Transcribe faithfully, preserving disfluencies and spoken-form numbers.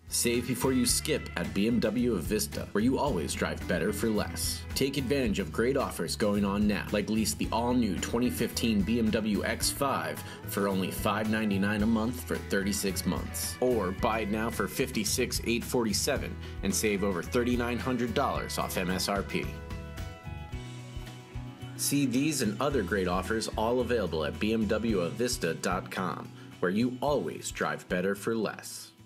Save before you skip at B M W of Vista, where you always drive better for less. Take advantage of great offers going on now, like lease the all-new twenty fifteen B M W X five for only five hundred ninety-nine dollars a month for thirty-six months. Or buy it now for fifty-six thousand eight hundred forty-seven dollars and save over three thousand nine hundred dollars off M S R P. See these and other great offers all available at B M W of Vista dot com, where you always drive better for less.